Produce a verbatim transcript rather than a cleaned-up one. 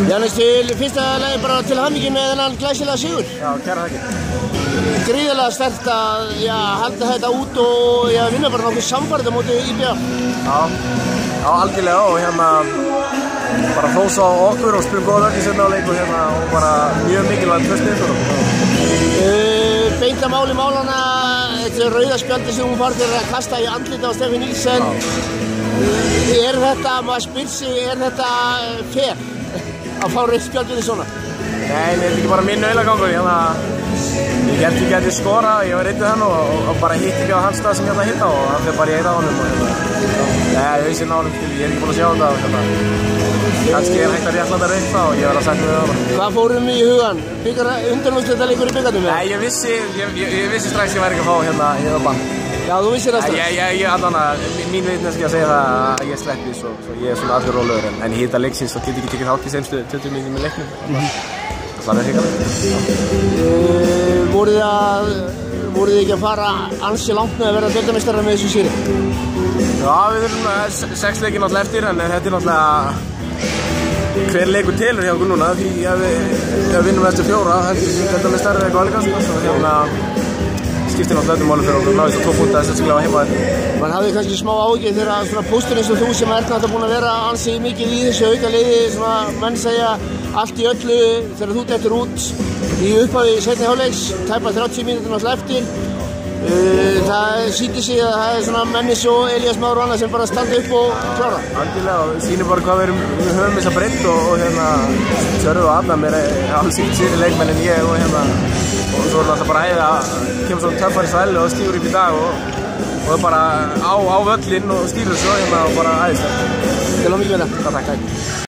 Jannes, til fyrsta lagi bara til hamingju með þennan glæsilega sigur. Já, kæra þakkir. Gríðarlega sterkt að já, halda þetta út og já, vinna bara nokkuð samfærið á móti í B R. Já, já, algjörlega og hérna bara hrósa á okkur og spila góða vörn í seinni hálfleik og hérna og bara mjög mikilvægt tvö stig fyrir okkur. Uh, beint að máli málana, þetta er rauða spjaldi sem hún fær fyrir að kasta í andliti á Stefán Nielsen. Uh, er þetta, maður spyr sig, er þetta fair að fá rauð spjaldið svona? Nei, þetta er ekki bara minn auðlagangur, hérna ég gæti ekki að skora, ég var reyndið hann og, og, og bara hitt ekki á hans stað sem ég ætla að hitta og hann fyrir bara í eina á honum og hérna Nei, ég veist ég náðum til, ég er ekki búinn að sjá þetta og hérna kannski er hægt að réttláta reyta og ég verð að sækja við það. Hvað fórum í hugan? Undanúrslitaleikur í bikarnum? Nei, ég vissi, ég, ég, ég vissi strax ég væri ekki að fá hérna í það bann. Já, þú vissir það strax? Ég, ég, ég allan að, mín vitneski að segja það að ég sleppi svo, svo ég er svona allur rólegur en, en í hita leiksins þá get ég ekki tekið þátt í seinustu tuttugu mínútum í leiknum. Mm-hmm. Það er hrikalegt. Uh, voruð þið að, voruð þið ekki að fara ansi langt með að vera deildarmeistarar með þessu sýri? Já, við erum sex leikir náttúrulega eftir en þetta er náttúrulega hver leikur telur hjá okkur núna því ef við, ef við vinnum eftir fjóra heldur við deildarmeistarar eitthvað alveg svo hérna skiptir náttúrulega þetta máli fyrir okkur náðist að tvo púnta þess að skilja á heima þetta. Man hafði kannski smá áhyggjur þegar svona póstur eins og þú sem er náttúrulega búin að vera ansi mikið í þessu aukaliði svona menn segja allt í öllu þegar þú dettur út í upphafi seinni hálfleiks, tæpa þrjátíu mínútur náttúrulega eftir. Uh, það sýndi sig að það er svona menni svo Elías Már og annað sem bara standa upp og klára. Algjörlega og sýnir bara hvað við, erum, við höfum þessa breytt og, og hérna Sörðu og Adam er alls sínt síðri leikmenn en ég og hérna og svo er það bara æði að kemur svona töffari svæli og stýur upp í dag og, og bara á, á völlinn og stýrur svo hérna og bara æðislega. Til og með þetta. Takk, takk.